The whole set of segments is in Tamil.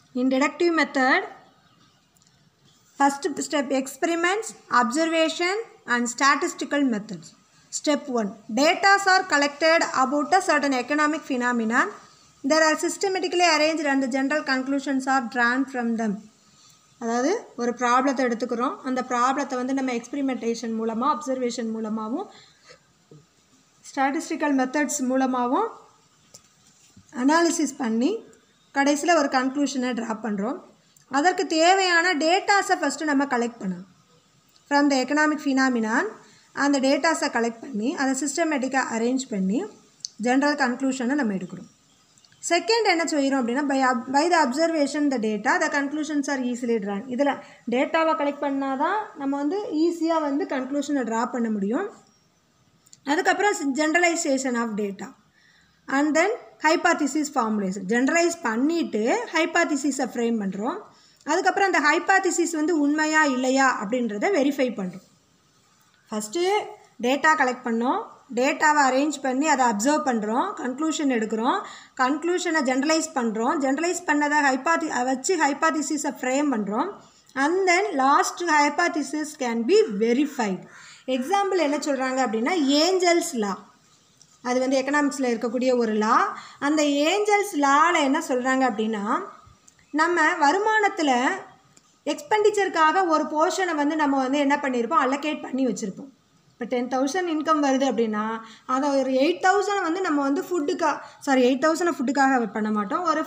In deductive method, first step experiments, observation and statistical methods. Step 1. Data are collected about a certain economic phenomenon. They are systematically arranged and the general conclusions are drawn from them. அதாவது ஒரு ப்ராப்ளத்தை எடுத்துக்கிறோம், அந்த ப்ராப்ளத்தை வந்து நம்ம எக்ஸ்பெரிமெண்டேஷன் மூலமாக, அப்சர்வேஷன் மூலமாகவும், ஸ்டாட்டிஸ்டிக்கல் மெத்தட்ஸ் மூலமாகவும் அனாலிசிஸ் பண்ணி கடைசியில் ஒரு கன்க்ளூஷனை ட்ரா பண்ணுறோம். அதற்கு தேவையான டேட்டாஸை ஃபஸ்ட்டு நம்ம கலெக்ட் பண்ணணும். ஃப்ரம் த எக்கனாமிக் ஃபினாமினான் அந்த டேட்டாஸை கலெக்ட் பண்ணி அதை சிஸ்டமேட்டிக்காக அரேஞ்ச் பண்ணி ஜென்ரல் கன்க்ளூஷனை நம்ம எடுக்கிறோம். செகண்ட் என்ன செய்கிறோம் அப்படின்னா, by the observation the data the conclusions are easily drawn. இதில் டேட்டாவை கலெக்ட் பண்ணால் தான் நம்ம வந்து ஈஸியாக வந்து கன்க்ளூஷனை ட்ரா பண்ண முடியும். அதுக்கப்புறம் generalisation of data and then hypothesis formulation. Generalise பண்ணிவிட்டு ஹைபாத்திசிஸை ஃப்ரேம் பண்ணுறோம். அதுக்கப்புறம் அந்த ஹைபாத்திசிஸ் வந்து உண்மையா இல்லையா அப்படின்றத வெரிஃபை பண்ணுறோம். ஃபஸ்ட்டு டேட்டா கலெக்ட் பண்ணோம், டேட்டாவை அரேஞ்ச் பண்ணி அதை அப்சர்வ் பண்ணுறோம், கன்க்ளூஷன் எடுக்கிறோம், கன்க்ளூஷனை ஜென்ரலைஸ் பண்ணுறோம், ஜென்ரலைஸ் பண்ணதை வச்சு ஹைபாத்திசிஸை ஃப்ரேம் பண்ணுறோம். And then last hypothesis can be verified. Example என்ன சொல்கிறாங்க அப்படின்னா, ஏஞ்சல்ஸ் லா. அது வந்து எக்கனாமிக்ஸில் இருக்கக்கூடிய ஒரு லா. அந்த ஏஞ்சல்ஸ் லாவில் என்ன சொல்கிறாங்க அப்படின்னா, நம்ம வருமானத்தில் எக்ஸ்பெண்டிச்சருக்காக ஒரு போர்ஷனை வந்து நம்ம வந்து என்ன பண்ணியிருப்போம், அல்லோகேட் பண்ணி வச்சுருப்போம். இப்போ 10,000 இன்கம் வருது அப்படின்னா அதை ஒரு 8,000 வந்து நம்ம வந்து ஃபுட்டுக்காக 8,000 ஃபுட்டுக்காக பண்ண மாட்டோம், ஒரு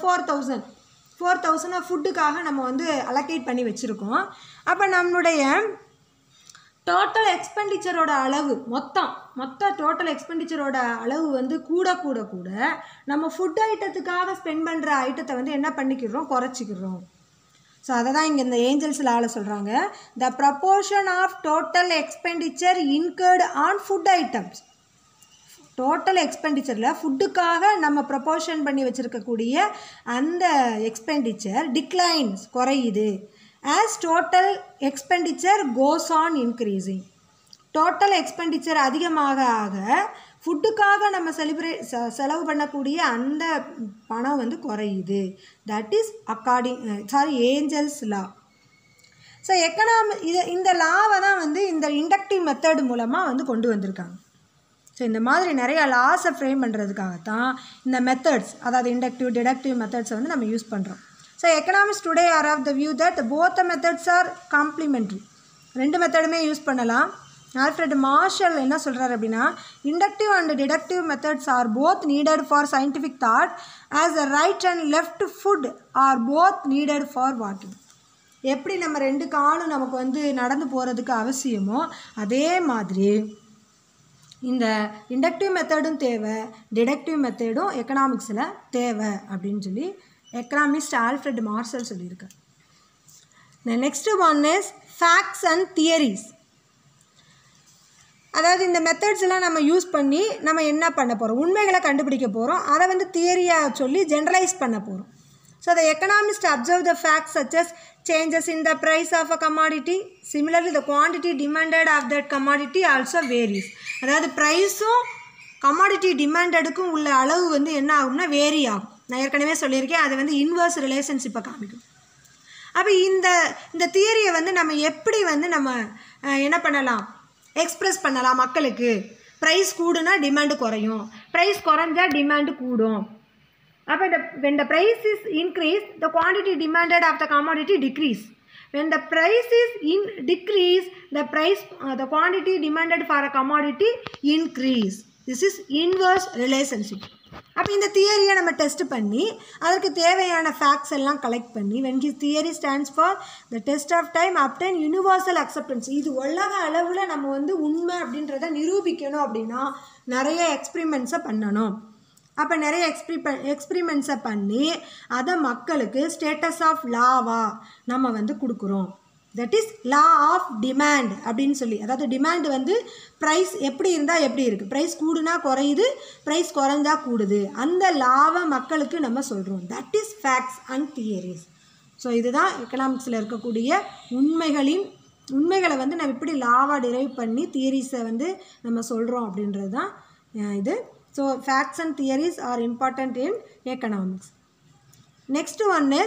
4,000 ஃபுட்டுக்காக நம்ம வந்து அல்லோகேட் பண்ணி வச்சுருக்கோம். அப்போ நம்மளுடைய டோட்டல் எக்ஸ்பெண்டிச்சரோட அளவு மொத்த டோட்டல் எக்ஸ்பெண்டிச்சரோட அளவு வந்து கூட நம்ம ஃபுட் ஐட்டத்துக்காக ஸ்பெண்ட் பண்ணுற ஐட்டத்தை வந்து என்ன பண்ணிக்கிறோம், குறைச்சிக்கிறோம். ஸோ அதை தான் இங்கே இந்த ஏஞ்சல்ஸ் லாவில் சொல்கிறாங்க. The proportion of total expenditure incurred on food items. Total எக்ஸ்பெண்டிச்சரில் ஃபுட்டுக்காக நம்ம ப்ரப்போர்ஷன் பண்ணி வச்சுருக்கக்கூடிய அந்த எக்ஸ்பெண்டிச்சர் டிக்ளைன்ஸ், குறையுது. As total expenditure goes on increasing. Total expenditure அதிகமாக ஃபுட்டுக்காக நம்ம செலவு பண்ணக்கூடிய அந்த பணம் வந்து குறையுது. That is Engel's law. So இந்த லாவை தான் வந்து இந்த இண்டக்டிவ் மெத்தட் மூலமாக வந்து கொண்டு வந்திருக்காங்க. ஸோ இந்த மாதிரி நிறையா லாஸை ஃப்ரேம் பண்ணுறதுக்காகத்தான் இந்த மெத்தட்ஸ், அதாவது இண்டக்டிவ் டிடக்டிவ் மெத்தட்ஸை வந்து நம்ம யூஸ் பண்ணுறோம். So economics today are of the view that both the methods are complementary. ரெண்டு மெத்தடுமே யூஸ் பண்ணலாம். ஆல்ஃப்ரெட் மார்ஷல் என்ன சொல்கிறார் அப்படின்னா, inductive and deductive methods are both needed for scientific thought as the right and left foot are both needed for walking. எப்படி நம்ம ரெண்டு காலும் நமக்கு வந்து நடந்து போகிறதுக்கு அவசியமோ அதே மாதிரி இந்த இண்டக்டிவ் மெத்தடும் தேவை, டிடக்டிவ் மெத்தடும் எக்கனாமிக்ஸில் தேவை அப்படின்னு சொல்லி எக்கனாமிஸ்ட் ஆல்ஃப்ரெட் மார்ஷல் சொல்லியிருக்கார். The next one is facts and theories. அதாவது இந்த மெத்தட்ஸ் எல்லாம் நம்ம யூஸ் பண்ணி நம்ம என்ன பண்ண போகிறோம், உண்மைகளை கண்டுபிடிக்க போகிறோம். அதை வந்து தியரியாக சொல்லி ஜென்ரலைஸ் பண்ண போகிறோம். So the economist observe the facts such as changes in the price of a commodity. Similarly, the quantity demanded of that commodity also varies. அதாவது ப்ரைஸும் கமாடிட்டி டிமாண்டடுக்கும் உள்ள அளவு வந்து என்ன ஆகும்னா வேரி ஆகும். நான் ஏற்கனவே சொல்லியிருக்கேன், அது வந்து இன்வர்ஸ் ரிலேஷன்ஷிப்பை காமிக்கும். அப்போ இந்த தியரியை வந்து நம்ம எப்படி வந்து நம்ம என்ன பண்ணலாம், எக்ஸ்ப்ரெஸ் பண்ணலாம் மக்களுக்கு. ப்ரைஸ் கூடுனா டிமாண்டு குறையும், ப்ரைஸ் குறைஞ்சா டிமாண்டு கூடும். அப்போ when the price is increased, the quantity demanded of the commodity decrease. When the price is decrease, the quantity demanded for a commodity increase. This is inverse relationship. அப்போ இந்த தியரியை நம்ம டெஸ்ட் பண்ணி அதற்கு தேவையான ஃபேக்ட்ஸ் எல்லாம் கலெக்ட் பண்ணி when this theory stands for the test of time obtain universal acceptance. இது உலக அளவில் நம்ம வந்து உண்மை அப்படின்றத நிரூபிக்கணும் அப்படின்னா நிறைய எக்ஸ்பிரிமெண்ட்ஸை பண்ணணும். அப்போ நிறைய எக்ஸ்பிரிமெண்ட்ஸை பண்ணி அதை மக்களுக்கு ஸ்டேட்டஸ் ஆஃப் லாவா நம்ம வந்து கொடுக்குறோம். That is law of demand அப்படின்னு சொல்லி. அதாவது டிமாண்ட் வந்து ப்ரைஸ் எப்படி இருந்தால் எப்படி இருக்குது, ப்ரைஸ் கூடுனா குறையுது, ப்ரைஸ் குறைஞ்சா கூடுது, அந்த லாவை மக்களுக்கு நம்ம சொல்கிறோம். That is facts and theories. So இதுதான் எக்கனாமிக்ஸில் இருக்கக்கூடிய உண்மைகளை வந்து நம்ம இப்படி லாவாக டிரைவ் பண்ணி தியரிஸை வந்து நம்ம சொல்கிறோம் அப்படின்றது தான் இது. So facts and theories are important in economics. Next one is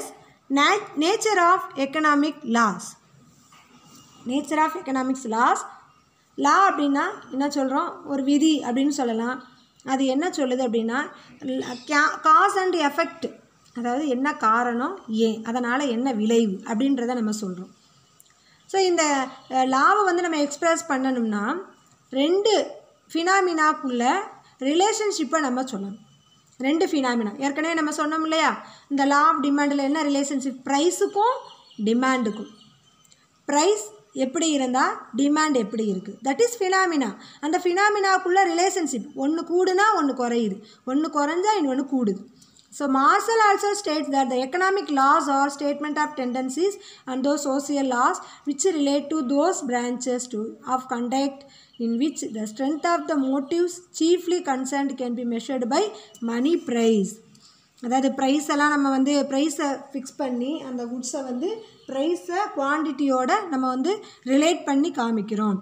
nature of economic laws. Nature of economics laws. Law அப்படின்னா என்ன சொல்கிறோம், ஒரு விதி அப்படின்னு சொல்லலாம். அது என்ன சொல்லுது அப்படின்னா காஸ் அண்ட் எஃபெக்ட், அதாவது என்ன காரணம் ஏன், அதனால் என்ன விளைவு அப்படின்றத நம்ம சொல்கிறோம். ஸோ இந்த லாவை வந்து நம்ம எக்ஸ்ப்ரெஸ் பண்ணணும்னா 2 ஃபினாமினாக்குள்ள ரிலேஷன்ஷிப்பை நம்ம சொல்லணும். 2 ஃபினாமினா ஏற்கனவே நம்ம சொன்னோம் இல்லையா, இந்த லா ஆஃப் டிமாண்டில் என்ன ரிலேஷன்ஷிப், ப்ரைஸுக்கும் டிமாண்டுக்கும். ப்ரைஸ் எப்படி இருந்தால் டிமாண்ட் எப்படி இருக்குது, தட் இஸ் ஃபினாமினா. அந்த ஃபினாமினாக்குள்ள ரிலேஷன்ஷிப், ஒன்று கூடுனா ஒன்று குறையுது, ஒன்று குறைஞ்சா இன்னொன்று கூடுது. So Marshall also states that the economic laws are statement of tendencies and those social laws which relate to those branches of conduct in which the strength of the motives chiefly concerned can be measured by money price. அதாவது ப்ரைஸ் எல்லாம் நம்ம வந்து ப்ரைஸை ஃபிக்ஸ் பண்ணி அந்த குட்ஸை வந்து ப்ரைஸை குவான்டிட்டியோட நம்ம வந்து ரிலேட் பண்ணி காமிக்கிறோம்.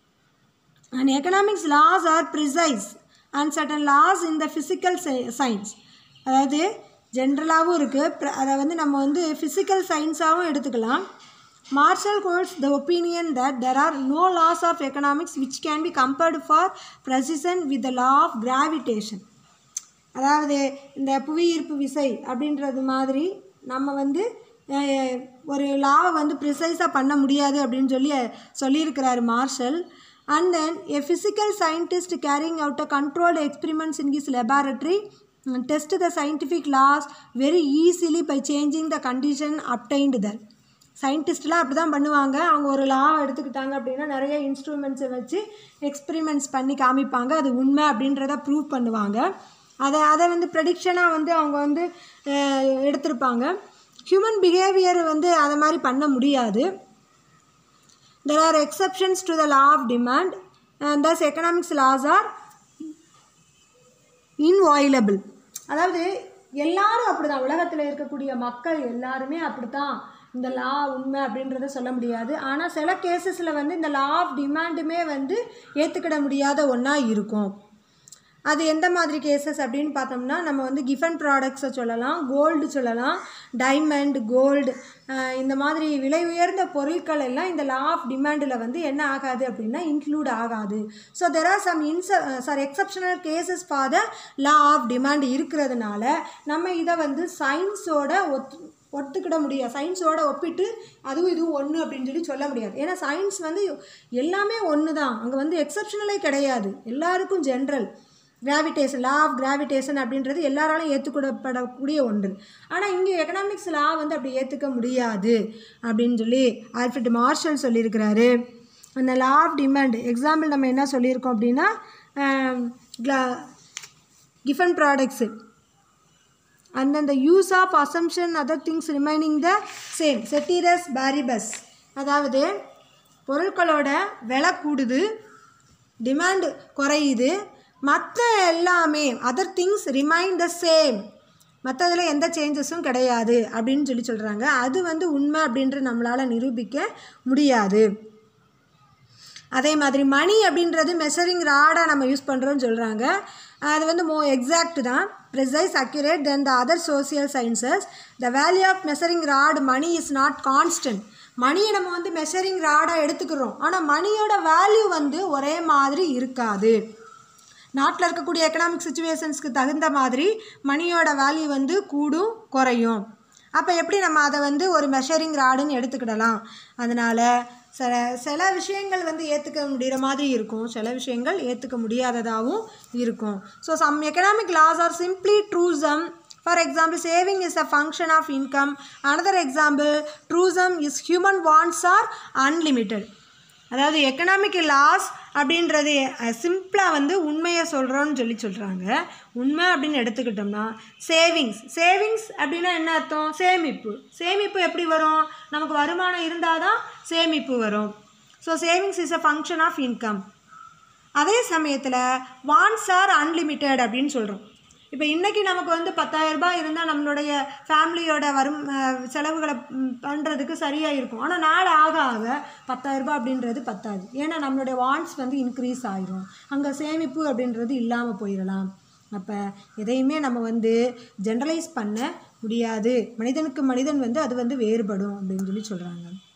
And economics laws are precise and certain laws in the physical science, அதாவது ஜென்ரலாகவும் இருக்குது, அதை வந்து நம்ம வந்து ஃபிசிக்கல் சயின்ஸாகவும் எடுத்துக்கலாம். Marshall holds the opinion that there are no laws of economics which can be compared for precision with the law of gravitation. அதாவது இந்த புவியீர்ப்பு விசை அப்படின்றது மாதிரி நம்ம வந்து ஒரு லாவை வந்து ப்ரிசைஸாக பண்ண முடியாது அப்படின்னு சொல்லியிருக்கிறாரு Marshall. And then a physical scientist carrying out a controlled experiments in his laboratory test the scientific laws very easily by changing the condition obtained there. சயின்டிஸ்ட்லாம் அப்படி தான் பண்ணுவாங்க. அவங்க ஒரு லாவை எடுத்துக்கிட்டாங்க அப்படின்னா நிறைய இன்ஸ்ட்ருமெண்ட்ஸை வச்சு எக்ஸ்பெரிமெண்ட்ஸ் பண்ணி காமிப்பாங்க, அது உண்மை அப்படின்றத ப்ரூவ் பண்ணுவாங்க. அதை வந்து ப்ரெடிக்ஷனாக வந்து அவங்க வந்து எடுத்திருப்பாங்க. ஹியூமன் பிஹேவியர் வந்து அதை மாதிரி பண்ண முடியாது. There are exceptions to the law of demand and thus economics laws are inviolable. அதாவது எல்லாரும் அப்படி தான், உலகத்தில் இருக்கக்கூடிய மக்கள் எல்லாருமே அப்படி தான், இந்த லா உண்மை அப்படின்றத சொல்ல முடியாது. ஆனால் சில கேசஸில் வந்து இந்த லா ஆஃப் டிமாண்டுமே வந்து ஏற்றுக்கிட முடியாத ஒன்றா இருக்கும். அது எந்த மாதிரி கேசஸ் அப்படின்னு பார்த்தோம்னா நம்ம வந்து கிஃபன் ப்ராடக்ட்ஸை சொல்லலாம், கோல்டு சொல்லலாம், டைமண்ட், கோல்டு, இந்த மாதிரி விலை உயர்ந்த பொருட்கள் எல்லாம் இந்த லா ஆஃப் டிமாண்டில் வந்து என்ன ஆகாது அப்படின்னா இன்க்ளூட் ஆகாது. So there are some exceptional cases for the law of demand இருக்கிறதுனால நம்ம இதை வந்து சயின்ஸோட ஒத்துக்கிட முடியாது, சயின்ஸோட ஒப்பிட்டு அதுவும் இதுவும் ஒன்று அப்படின்னு சொல்ல முடியாது. ஏன்னா சயின்ஸ் வந்து எல்லாமே ஒன்று தான், அங்கே வந்து எக்ஸப்ஷனலே கிடையாது, எல்லாருக்கும் general. Gravitation, law of gravitation அப்படின்றது எல்லாராலும் ஏற்றுக்கூடப்படக்கூடிய ஒன்று. ஆனால் இங்கே எக்கனாமிக்ஸ் லா வந்து அப்படி ஏற்றுக்க முடியாது அப்படின்னு ஆல்ஃப்ரெட் மார்ஷல் சொல்லியிருக்கிறாரு. அந்த லா ஆஃப் டிமாண்ட் எக்ஸாம்பிள் நம்ம என்ன சொல்லியிருக்கோம் அப்படின்னா Giffen products and then the use of assumption other things remaining the same ceteris paribus. அதாவது பொருட்களோட விலை கூடுது, டிமாண்ட் குறையுது, மற்ற எல்லாமே other things remain the same, மற்றதில் எந்த சேஞ்சஸும் கிடையாது அப்படின்னு சொல்கிறாங்க. அது வந்து உண்மை அப்படின்ற நம்மளால் நிரூபிக்க முடியாது. அதே மாதிரி மணி அப்படின்றது மெஷரிங் ராடாக நம்ம யூஸ் பண்ணுறோன்னு சொல்கிறாங்க. அது வந்து எக்ஸாக்ட் தான், precise, accurate than the other social sciences. The value of measuring rod money is not constant. மணியை நம்ம வந்து மெஷரிங் ராடாக எடுத்துக்கிறோம், ஆனால் மணியோட வேல்யூ வந்து ஒரே மாதிரி இருக்காது. நாட்டில் இருக்கக்கூடிய எக்கனாமிக் சுச்சுவேஷன்ஸ்க்கு தகுந்த மாதிரி மணியோட வேல்யூ வந்து கூடும் குறையும். அப்போ எப்படி நம்ம அதை வந்து ஒரு மெஷரிங் ராடுன்னு எடுத்துக்கிடலாம். அதனால் சில விஷயங்கள் வந்து ஏற்றுக்க முடிகிற மாதிரி இருக்கும், சில விஷயங்கள் ஏற்றுக்க முடியாததாகவும் இருக்கும். So some economic laws are simply truisms. For example saving is a function of income. Another example truism is human wants are unlimited. அதாவது எக்கனாமிக் லாஸ் அப்படின்றது சிம்பிளாக வந்து உண்மையை சொல்கிறோன்னு சொல்கிறாங்க. உண்மை அப்படின்னு எடுத்துக்கிட்டோம்னா சேவிங்ஸ் அப்படின்னா என்ன அர்த்தம்? சேமிப்பு எப்படி வரும்? நமக்கு வருமானம் இருந்தால் தான் சேமிப்பு வரும். So savings is a function of income. அதே சமயத்தில் வாண்ட்ஸ் ஆர் அன்லிமிட்டெட் அப்படின்னு சொல்கிறோம். இப்போ இன்றைக்கி நமக்கு வந்து 10,000 ரூபாய் இருந்தால் நம்மளுடைய ஃபேமிலியோட செலவுகளை பண்ணுறதுக்கு சரியாக இருக்கும். ஆனால் நாள் ஆக 10,000 ரூபாய் அப்படின்றது பத்தாது. ஏன்னா நம்மளுடைய வாண்ட்ஸ் வந்து இன்க்ரீஸ் ஆகிரும், அங்கே சேமிப்பு அப்படின்றது இல்லாமல் போயிடலாம். அப்போ எதையுமே நம்ம வந்து ஜென்ரலைஸ் பண்ண முடியாது. மனிதனுக்கு மனிதன் வந்து அது வந்து வேறுபடும் அப்படின்னு சொல்லி சொல்கிறாங்க.